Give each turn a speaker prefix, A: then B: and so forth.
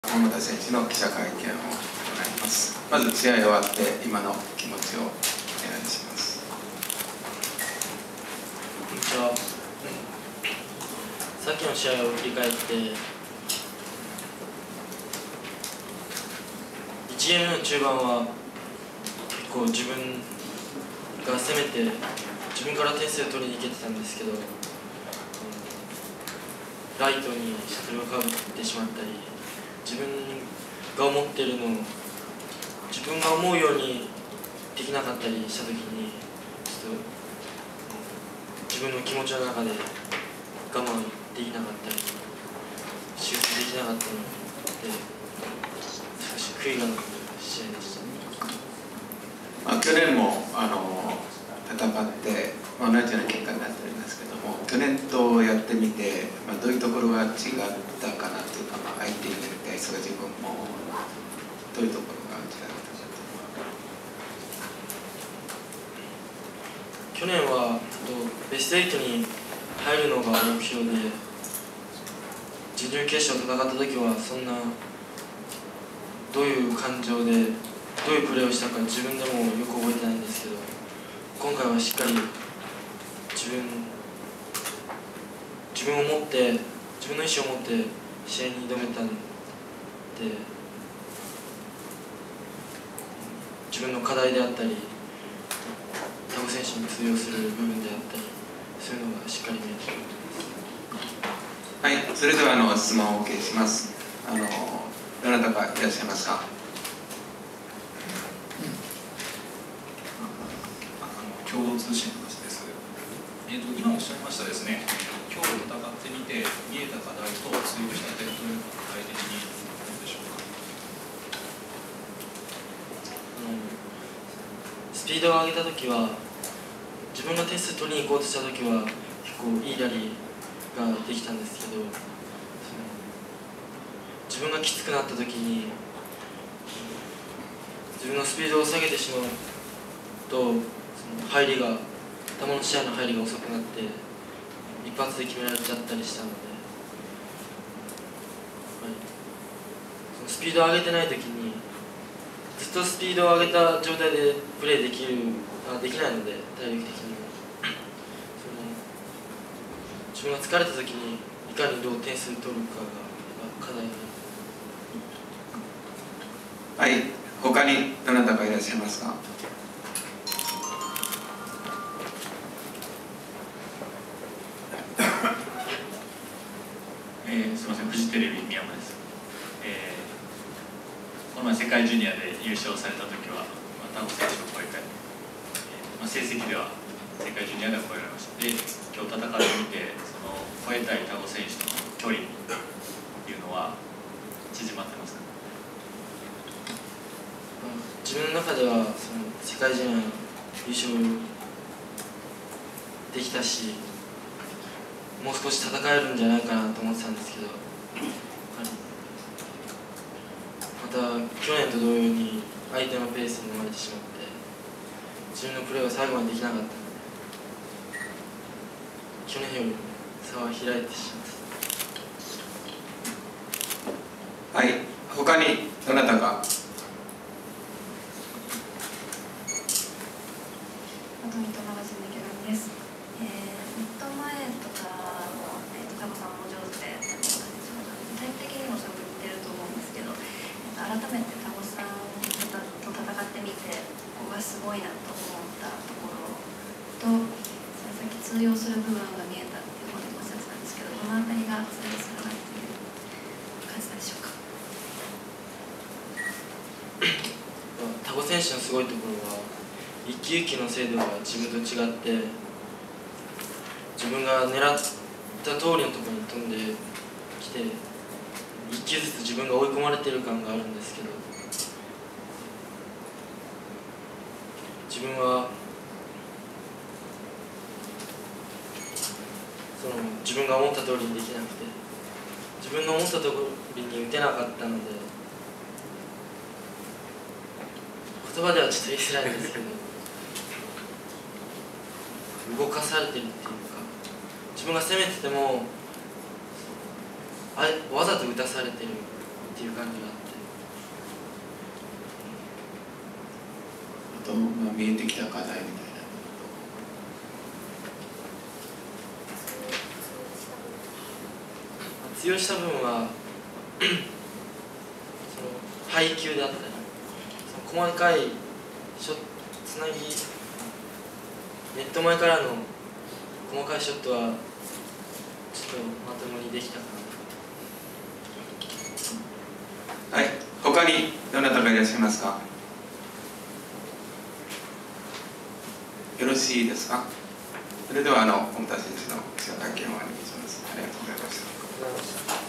A: 桃田選手の記者会見を行います。まず試合終わって今の気持ちをお願いします。
B: こんにちは。さっきの試合を振り返って、1ゲームの中盤は結構自分が攻めて自分から点数を取りに行けてたんですけど、ライトにシャトルがかぶってしまったり、自分が思っているのを自分が思うようにできなかったりした時に、ちょっと自分の気持ちの中で我慢できなかったり修正できなかったので、少し悔いが残る試合でした。
A: 去年も戦って同じような結果になっておりますけども、去年とやってみて、どういうところが違ったかなというか、相手に対する自分もどういうところが違ったかと。
B: 去年はベスト8に入るのが目標で、準々決勝戦った時はそんなどういう感情でどういうプレーをしたか自分でもよく覚えてないんですけど、今回はしっかり自分を持って自分の意思を持って試合に挑めたんで、自分の課題であったりタゴ選手に通用する部分であったり、そういうのがしっかり見えていると思います。
A: はい、それでは質問をお受けします。どなたかいらっしゃいますか。
C: 共同通信の話です。今おっしゃいましたですね、今日戦ってみて見えた課題と追求した点というのは具体的に何でしょうか。
B: スピードを上げたときは、自分が点数取りに行こうとしたときは結構いいラリーができたんですけど、自分がきつくなったときに自分のスピードを下げてしまうと、入りが球の試合の入りが遅くなって一発で決められちゃったりしたので、そのスピードを上げてないときにずっとスピードを上げた状態でプレーできないので、体力的にも自分が疲れたときにいかにどう点数取るかが課題です。
A: はい、他にどなたかいらっしゃいますか。
D: すみません、フジテレビ宮山です。この前世界ジュニアで優勝された時は、タゴ選手を超えて、成績では世界ジュニアでは超えられました。で、今日戦ってみて、その超えたいタゴ選手との距離っていうのは縮まってますか。
B: 自分の中ではその世界ジュニアの優勝できたし、もう少し戦えるんじゃないかなと思ってたんですけど、また去年と同様に相手のペースに飲まれてしまって、自分のプレーが最後までできなかったので、去年よりも差は開いてしまった。
A: はい、他にどなたか。
E: 改めてタゴさんと戦ってみて、ここがすごいなと思ったところと、さっき通用する部分が見えたっていうこともおっしゃってたんですけど、どのあたりが通用するなっていう感じなんでしょうか。
B: タゴ選手のすごいところは、一球一球の精度が自分と違って、自分が狙った通りのところに飛んできて、一球ずつ自分が追い込まれている感があるんですけど、自分は自分が思った通りにできなくて、自分の思った通りに打てなかったので、言葉ではちょっと言いづらいんですけど、動かされてるっていうか、自分が攻めててもわざと打たされてるってっていう感じがあって、
A: あと、まあ、見えてきた課題みたいな。
B: 通用した部分はその配球であったり、その細かいつなぎ、ネット前からの細かいショットはちょっとまともにできたかな。
A: はい、他にどなたがいらっしゃいますか。よろしいですか。それでは本田選手の記者会見を終わりにします。ありがとうございました。